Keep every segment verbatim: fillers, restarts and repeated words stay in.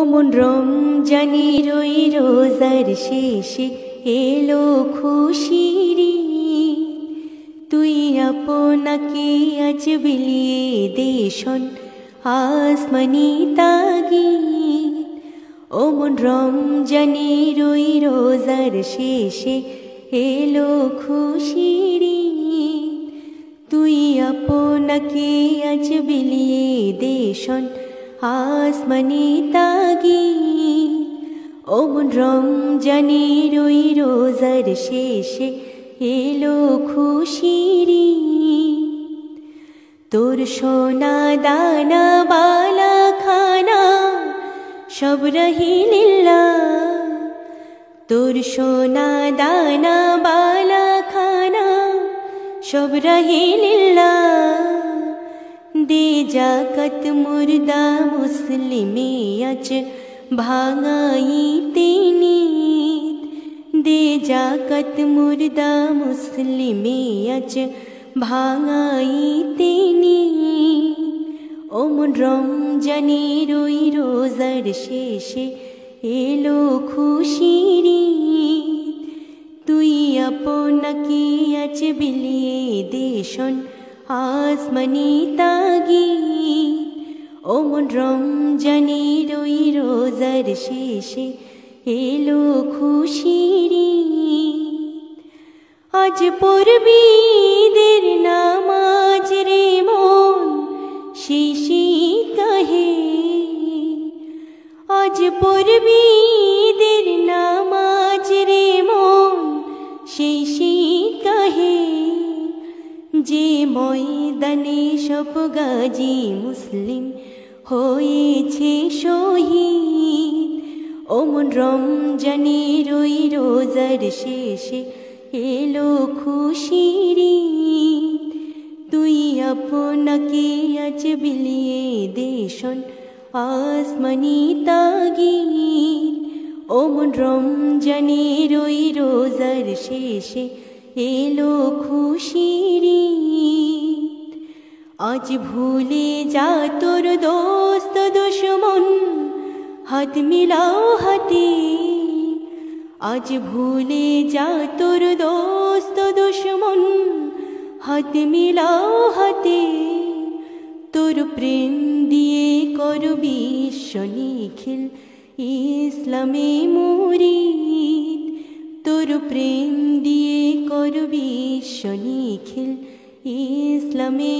মন রমজানের ওই রোজার শেষে এলো খুশির ঈদ। তুই আপনাকে আজ বিলিয়ে দে শোন আসমানি তাগিদ। ও মন রমজানের ওই রোজার শেষে এলো খুশির ঈদ। তুই আপনাকে আজ বিলিয়ে দে শোন আসমানি তাগিদ। ও মন রমজানের ওই রোজার শেষে এলো খুশির ঈদ। তোর সোনা দানা বালা খানা সব রহিলিল্লাহ। তোর সোনা দানা বালা খানা সব রহিলিল্লাহ। দে জাকাত মুর্দা মুসলিমে আজ ভাঙাইতে নিদ। দে জাকাত মুর্দা মুসলিমে আজ ভাঙাইতে নিদ। ও মন রমজানের ওই রোজার শেষে এলো খুশির ঈদ। তুই আপনাকে আজ বিলিয়ে দে শোন আসমানি তাগিদ। ও মন রমজানের ওই রোজার শেষে এলো খুশির ঈদ। আজ পড়বি ঈদের নামাজ রে মন শেষে কাহে। আজ পড়বি ঈদের নামাজ রে মন শেষে কাহে। যে ময়দানে সব গাজী মুসলিম হয়েছে শহীদ। ও মন রমজানের ওই রোজার শেষে এলো খুশির ঈদ। তুই আপনাকে আজ বিলিয়ে দে শোন আসমানি তাগিদ। ও মন রমজানের ওই রোজার শেষে এলো খুশির ঈদ। আজ ভুলে যা তোর দোস্ত দুশমন হাত মিলাও হাতে। আজ ভুলে যা তোর দোস্ত দুশমন হাত মিলাও হাতে। তোর প্রেম দিয়ে কর বিশ্ব নিখিল ইসলামে মুরিদ। তোর প্রেম দিয়ে কর বিশ্ব নিখিল ইসলামে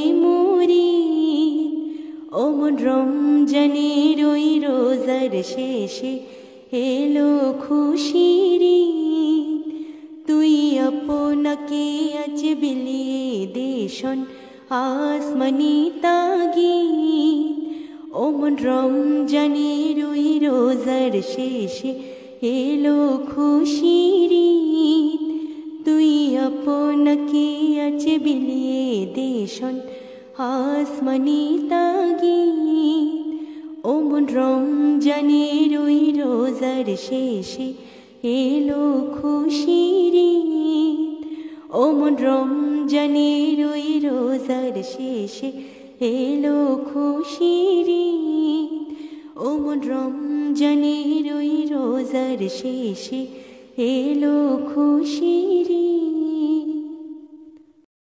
মুরিদ। ও মন রমজানের ওই রোজার শেষে এলো খুশির ঈদ। তুই আপনাকে আজ বিলিয়ে দে শোন আসমানি তাগিদ। ও মন রমজানের ওই রোজার শেষে এলো খুশির ঈদ। তুই আপনাকে আজ বিলিয়ে দে শোন আসমানি তাগিদ। ও মন রমজানের ওই রোজার শেষে এলো খুশির ঈদ। ও মন রমজানের ওই রোজার শেষে এলো খুশির ঈদ। ও মন রমজানের ওই রোজার শেষে এলো খুশির ঈদ।